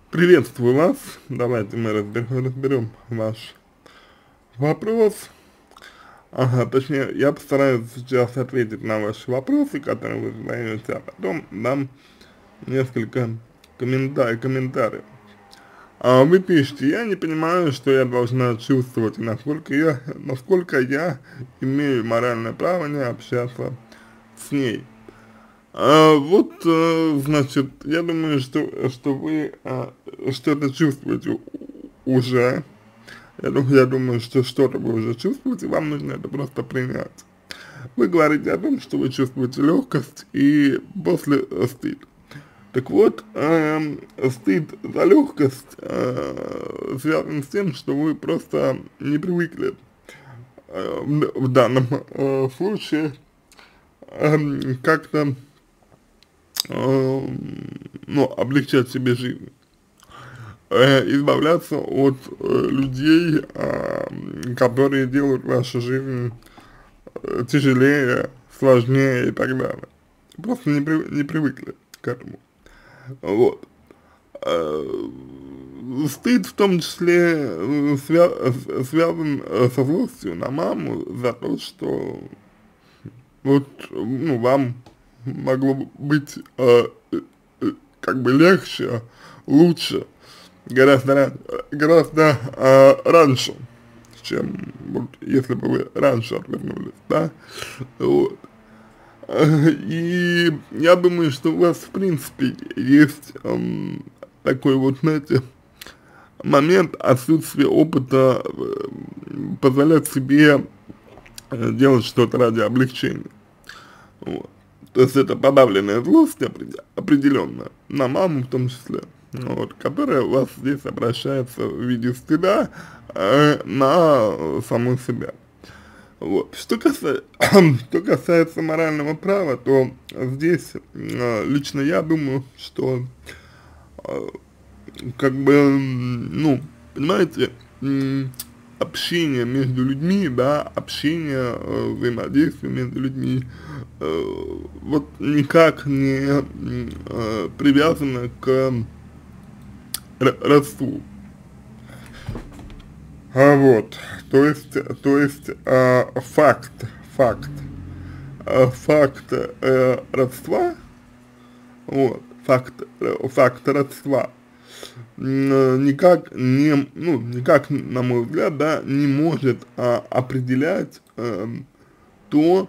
Приветствую вас. Давайте мы разберем ваш вопрос. Ага, точнее, я постараюсь сейчас ответить на ваши вопросы, которые вы задаете, а потом дам несколько комментариев. Вы пишете: я не понимаю, что я должна чувствовать, и насколько я имею моральное право не общаться с ней. Значит, я думаю, что вы что-то чувствуете уже. Я думаю, что что-то вы уже чувствуете, вам нужно это просто принять. Вы говорите о том, что вы чувствуете легкость и после стыд. Так вот, стыд за легкость связан с тем, что вы просто не привыкли в данном случае как-то облегчать себе жизнь, избавляться от людей, которые делают вашу жизнь тяжелее, сложнее и так далее. Просто не привыкли к этому. Вот. Стыд в том числе связан со злостью на маму за то, что вам могло быть как бы легче, лучше, гораздо раньше, чем вот если бы вы раньше отвернулись, да, вот. И я думаю, что у вас в принципе есть такой вот, знаете, момент отсутствия опыта позволять себе делать что-то ради облегчения. Вот. То есть это подавленная злость определенно, на маму в том числе, вот, которая у вас здесь обращается в виде стыда на саму себя. Вот. Что касается морального права, то здесь лично я думаю, что понимаете, общение между людьми, да, общение, взаимодействие между людьми, вот никак не привязано к родству. Вот, то есть факт родства, вот, факт родства никак, на мой взгляд, да, не может определять то,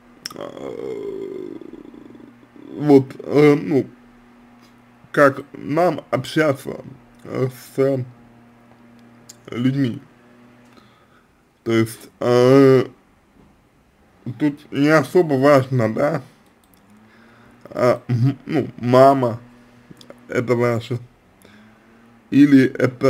как нам общаться с людьми. То есть тут не особо важно, да, мама это ваша, или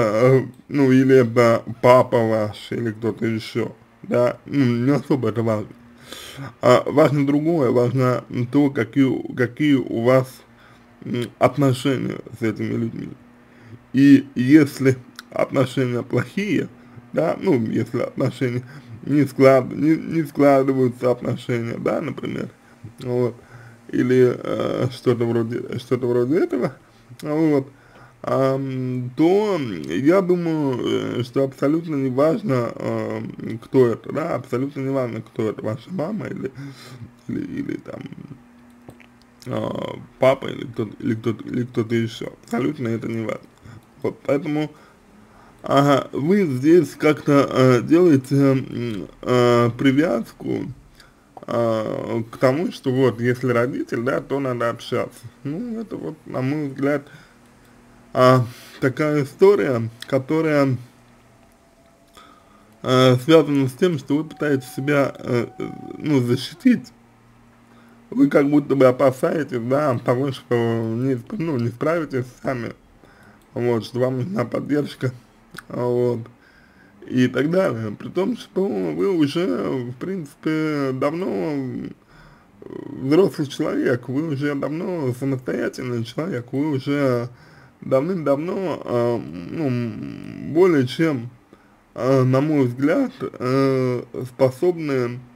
это папа ваш, или кто-то еще, да, не особо это важно. Важно другое, важно то, какие у вас отношения с этими людьми. И если отношения плохие, да, если отношения не складываются отношения, да, например, вот, или что-то вроде этого, вот, то я думаю, что абсолютно не важно, кто это, да, абсолютно не важно, кто это, ваша мама или там папа или кто-то еще, абсолютно это не важно. Вот, поэтому вы здесь как-то делаете привязку к тому, что вот, если родитель, да, то надо общаться. Ну, это вот, на мой взгляд, такая история, которая связана с тем, что вы пытаетесь себя, защитить. Вы как будто бы опасаетесь, да, того, что не справитесь сами, вот, что вам нужна поддержка, вот, и так далее. При том, что вы уже, в принципе, давно взрослый человек, вы уже давно самостоятельный человек, вы уже давным-давно, более чем, на мой взгляд, способны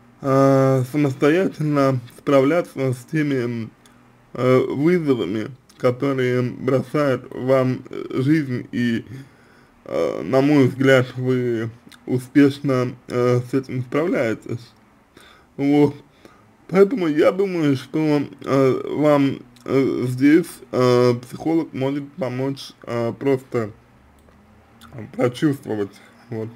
самостоятельно справляться с теми вызовами, которые бросают вам жизнь, и, на мой взгляд, вы успешно с этим справляетесь. Вот. Поэтому я думаю, что вам здесь психолог может помочь просто прочувствовать вот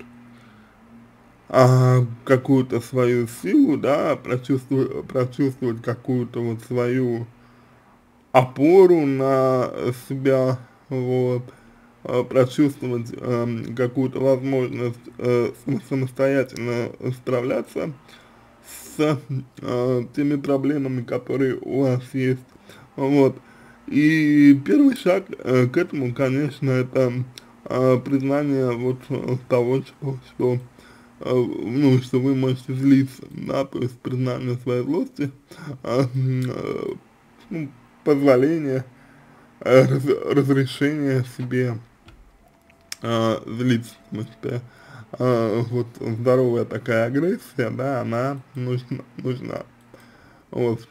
какую-то свою силу, да, прочувствовать какую-то вот свою опору на себя, вот, прочувствовать какую-то возможность самостоятельно справляться с теми проблемами, которые у вас есть, вот. И первый шаг к этому, конечно, это признание вот того, что вы можете злиться, да, то есть признание своей злости, ну, позволение, разрешение себе злиться, потому что вот здоровая такая агрессия, да, она нужна. Вот,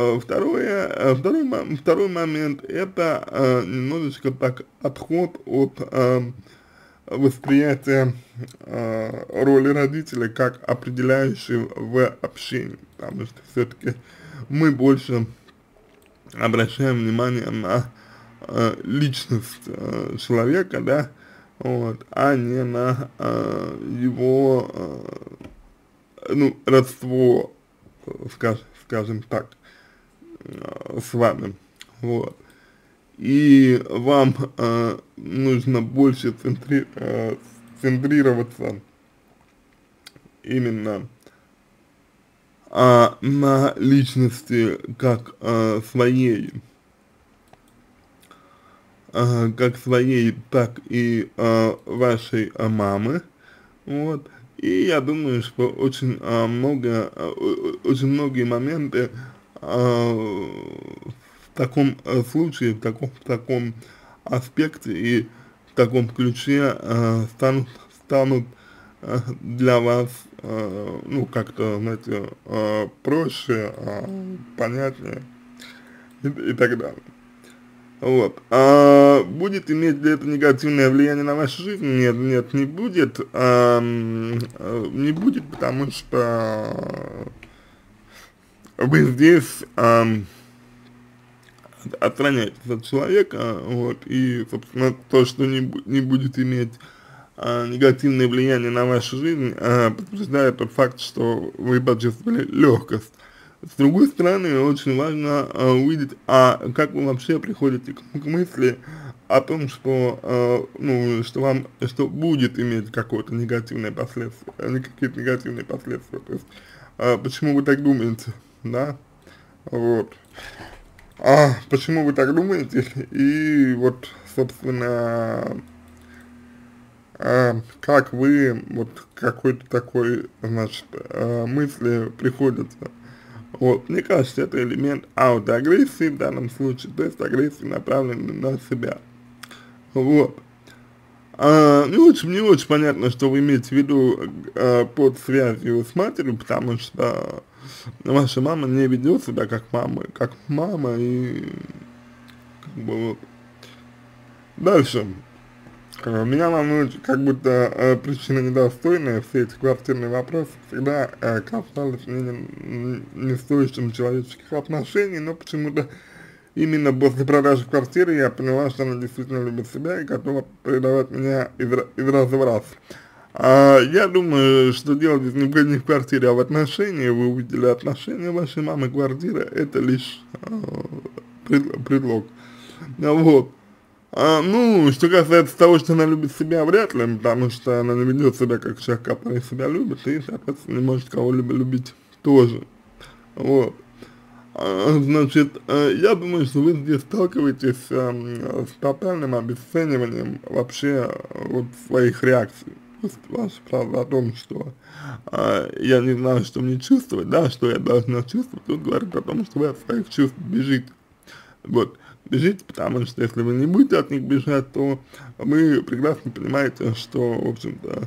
второй момент, это немножечко так отход от восприятия роли родителя как определяющей в общении, потому что все-таки мы больше обращаем внимание на личность человека, да, вот, а не на его, ну, родство, скажем так, с вами, вот. И вам нужно больше центрироваться именно на личности как своей, так и вашей мамы, вот. И я думаю, что очень многие моменты в таком случае, в таком аспекте и в таком ключе станут для вас, ну, как-то, знаете, проще, понятнее и так далее. Вот. Будет иметь ли это негативное влияние на вашу жизнь? Нет, не будет. Не будет, потому что вы здесь отстраняетесь от человека, вот, и, собственно, то, что не будет иметь негативное влияние на вашу жизнь, подтверждает тот факт, что вы почувствовали легкость. С другой стороны, очень важно увидеть, как вы вообще приходите к мысли о том, что, ну, что будет иметь какое-то негативное последствие, какие-то негативные последствия, то есть, почему вы так думаете, да, вот. Почему вы так думаете, и вот, собственно, как вы, вот, какой-то такой, значит, мысли приходится. Вот, мне кажется, это элемент аутоагрессии в данном случае, то есть агрессии, направленной на себя. Вот. Не очень понятно, что вы имеете в виду под связью с матерью, потому что ваша мама не ведет себя как мама, и как бы вот. Дальше. Меня волнует, как будто причина недостойная, все эти квартирные вопросы всегда касались не стоящим человеческих отношений, но почему-то именно после продажи квартиры я поняла, что она действительно любит себя и готова предавать меня из раза в раз. Я думаю, что дело здесь не в квартире, а в отношении. Вы увидели отношения вашей мамы, квартира, это лишь предлог. Вот. Ну, что касается того, что она любит себя, вряд ли, потому что она не ведет себя как человек, который себя любит, и, соответственно, не может кого-либо любить тоже. Вот. Значит, я думаю, что вы здесь сталкиваетесь с тотальным обесцениванием вообще вот своих реакций. То есть ваша фраза о том, что я не знаю, что мне чувствовать, да, что я должна чувствовать, тут говорит о том, что вы от своих чувств бежите. Вот. Бежите, потому что если вы не будете от них бежать, то вы прекрасно понимаете, что, в общем-то,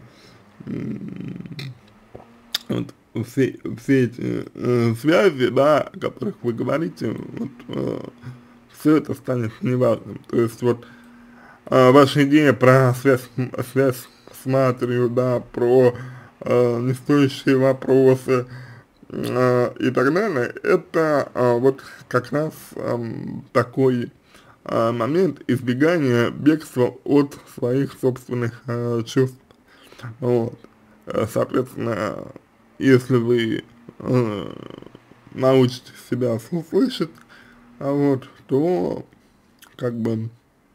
вот все эти связи, да, о которых вы говорите, вот, все это станет неважным. То есть вот ваша идея про связь с матерью, да, про нестоящие вопросы и так далее, это вот как раз такой момент избегания бегства от своих собственных чувств. Вот. Соответственно, если вы научитесь себя слышать, вот, то как бы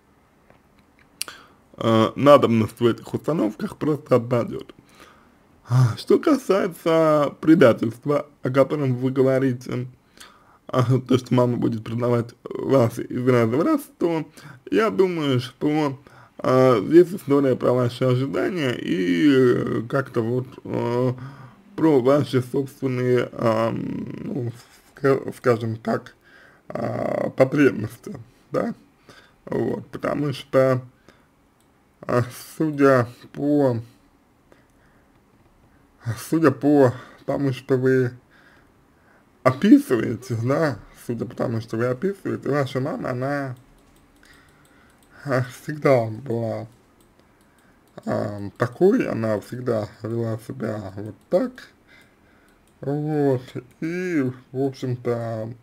надобность в этих установках просто отпадет. Что касается предательства, о котором вы говорите, то, что мама будет предавать вас из раза в раз, то я думаю, что здесь история про ваши ожидания и как-то вот про ваши собственные, ну, скажем так, потребности, да, вот, потому что, судя по, судя по тому, что вы описываете, да, судя по тому, что вы описываете, ваша мама, она всегда была такой, она всегда вела себя вот так, вот, и, в общем-то,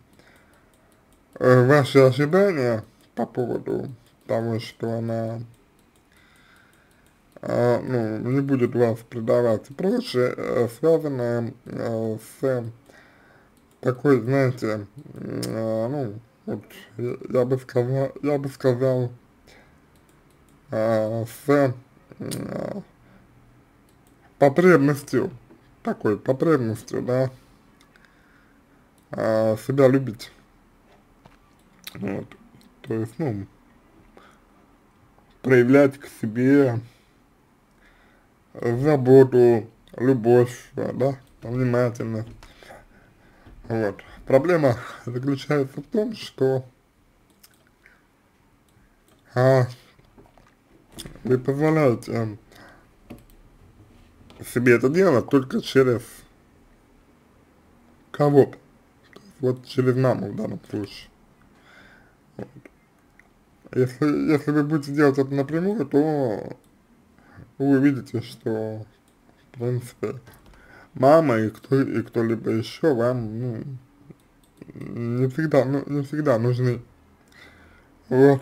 ваши ожидания по поводу того, что она, ну, не будет вас предавать и прочее, связано с такой, знаете, ну, вот, я бы сказал, с потребностью, такой потребностью, да, себя любить, вот, то есть, ну, проявлять к себе заботу, любовь, да, внимательность, вот. Проблема заключается в том, что вы позволяете себе это делать только через кого-то, вот через маму в данном случае. Вот. Если вы будете делать это напрямую, то вы увидите, что, в принципе, мама и кто-либо еще вам, ну, не всегда нужны. Вот.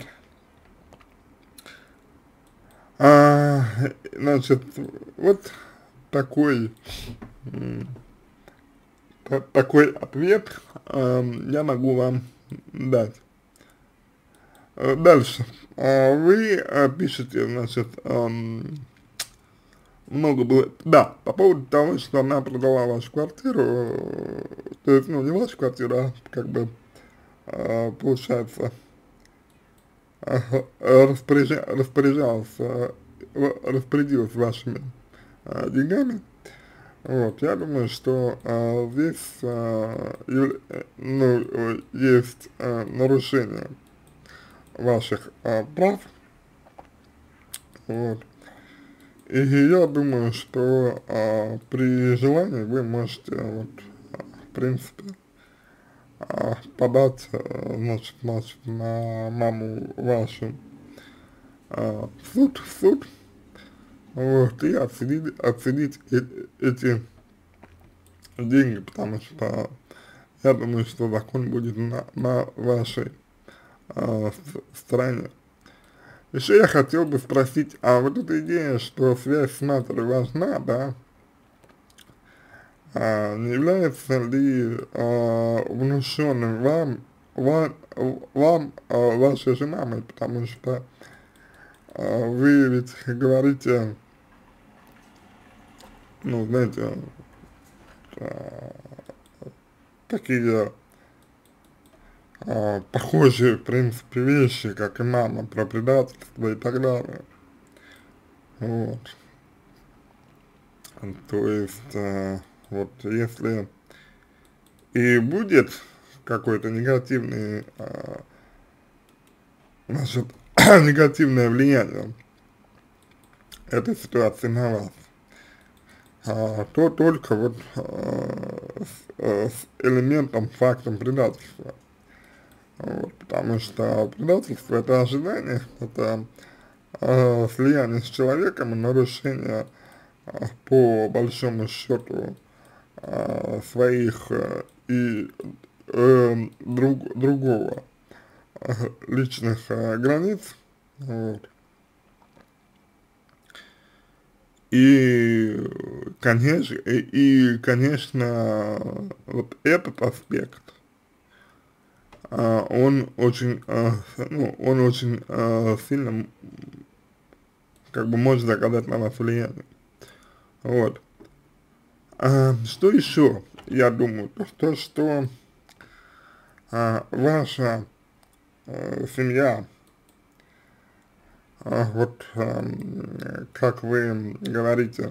Значит, вот такой, такой ответ я могу вам дать. Дальше. Вы пишете, значит, много было, да, по поводу того, что она продала вашу квартиру, то есть, ну, не вашу квартиру, а как бы, получается, распорядилась вашими деньгами. Вот, я думаю, что здесь ну, есть нарушение ваших прав, вот, и я думаю, что при желании вы можете, вот, в принципе, подать, значит, на маму вашу в суд, вот, и отсудить эти деньги, потому что я думаю, что закон будет на вашей стороне. Еще я хотел бы спросить, а вот эта идея, что связь с матерью важна, да, не является ли внушенным вам вашей же мамой, потому что вы ведь говорите, ну, знаете, такие похожие, в принципе, вещи, как и мама, про предательство и так далее. Вот. То есть, вот если и будет какой-то негативный, значит, негативное влияние этой ситуации на вас, то только вот с элементом, фактом предательства. вот, потому что предательство — это ожидание, это слияние с человеком и нарушение по большому счету своих и другого личных границ, вот. Конечно, вот этот аспект, он очень, ну, он очень сильно, как бы, может оказать на вас влияние, вот. Что еще, я думаю, то, что ваша семья, вот, как вы говорите,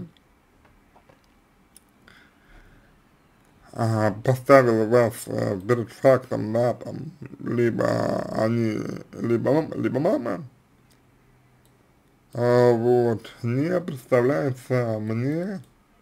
поставила вас перед фактом, да, там, либо они, либо мама, вот, не представляется мне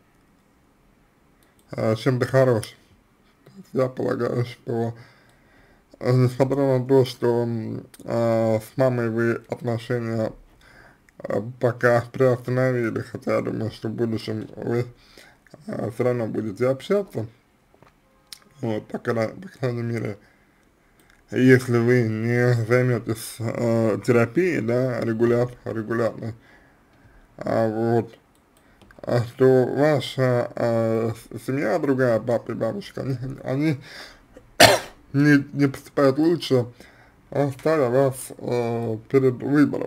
чем-то хорошим. Я полагаю, что несмотря на то, что с мамой вы отношения пока приостановили, хотя я думаю, что в будущем вы все равно будете общаться, вот, по крайней мере, если вы не займетесь терапией, да, регулярно, вот, что ваша семья, другая, папа и бабушка, они не поступают лучше, ставя вас перед выбором.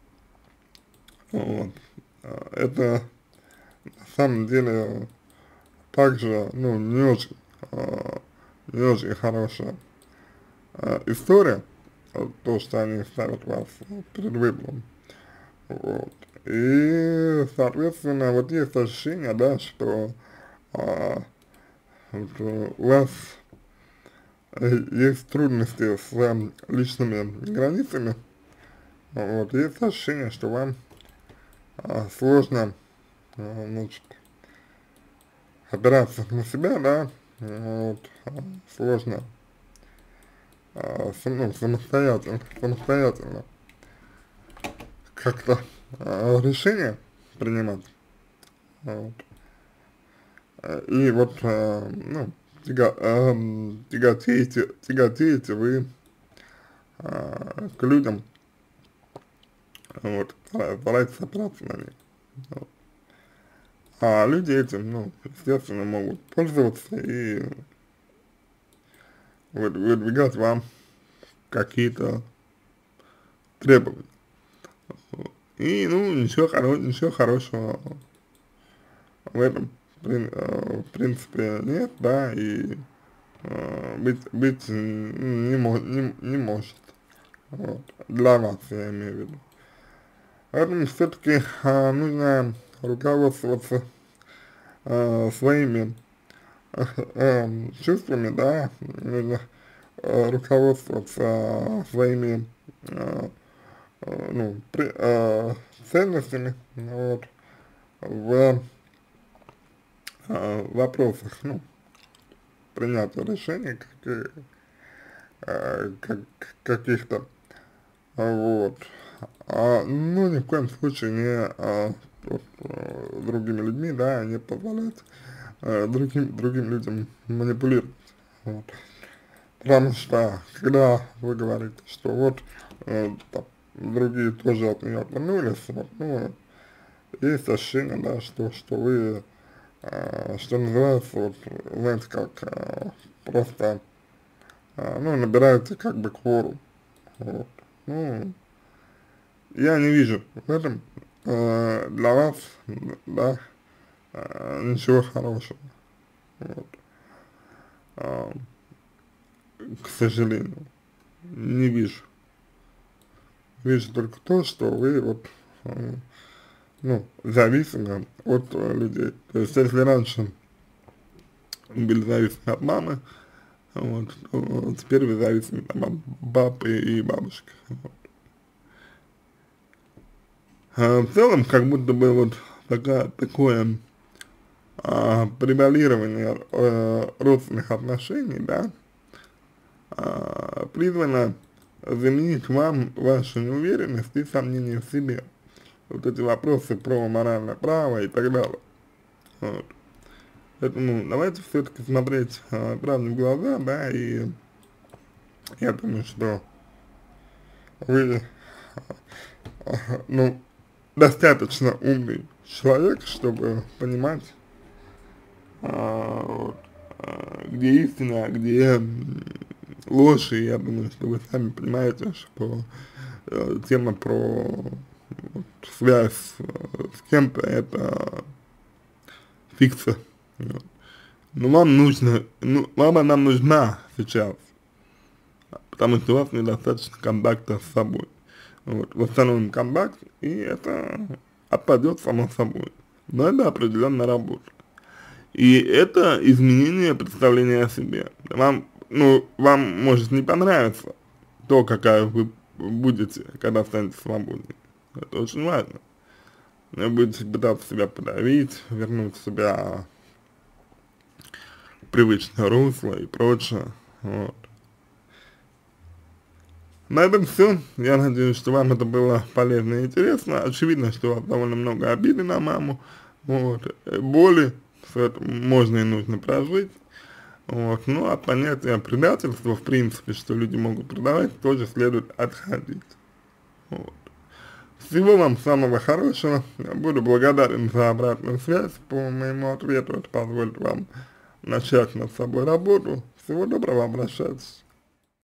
Вот. Это на самом деле также, ну, не очень хорошая история, то, что они ставят вас перед выбором. Вот. И, соответственно, вот есть ощущение, да, что вот, у вас есть трудности с личными границами, вот, есть ощущение, что вам сложно, значит, опираться на себя, да, вот, сложно, ну, самостоятельно как-то решения принимать, вот. И вот, ну, тяготеете вы к людям, вот, стараетесь опираться на них, вот. А люди этим, ну, естественно, могут пользоваться и выдвигать вам какие-то требования. И, ну, ничего хорошего в этом, в принципе, нет, да, и быть не может, вот, для вас, я имею в виду. Поэтому все-таки нужно руководствоваться своими чувствами, да, нужно руководствоваться своими ну, ценностями, вот, в вопросах, ну, принятия решений каких-то, вот, ну, ни в коем случае не другими людьми, да, не позволять другим людям манипулировать, вот. Потому что, когда вы говорите, что вот там, другие тоже от нее отвернулись, вот, ну, есть ощущение, да, что вы, что называется, вот, знаете, как просто, ну, набираете как бы кворум, вот. Ну, я не вижу в этом для вас, да, ничего хорошего, вот. А, к сожалению, не вижу. Вижу только то, что вы вот, ну, зависимы от людей. То есть, если раньше были зависимы от мамы, вот, то теперь вы зависимы там, от папы и бабушки. Вот. В целом, как будто бы вот такое превалирование родственных отношений, да, призвана заменить вам вашу неуверенность и сомнения в себе. Вот эти вопросы про моральное право и так далее. Вот. Поэтому давайте все-таки смотреть правде в глаза, да, и я думаю, что вы, ну, достаточно умный человек, чтобы понимать, вот, где истина, а где ложь, и я думаю, что вы сами понимаете, что тема про вот, связь с кем-то это фикция. Вот. Но вам нужно, ну, вам она нужна сейчас, потому что у вас недостаточно контакта с собой. Вот, восстановим контакт, и это отпадет само собой. Но это определенная работа. И это изменение представления о себе. Вам, ну, вам может не понравиться то, какая вы будете, когда станете свободны. Это очень важно. Вы будете пытаться себя подавить, вернуть себя в привычное русло и прочее. Вот. На этом все. Я надеюсь, что вам это было полезно и интересно. Очевидно, что у вас довольно много обиды на маму, вот, боли, все это можно и нужно прожить. Вот. Ну, от понятия предательства, в принципе, что люди могут предавать, тоже следует отходить. Вот. Всего вам самого хорошего. Я буду благодарен за обратную связь по моему ответу. Это позволит вам начать над собой работу. Всего доброго, обращайтесь.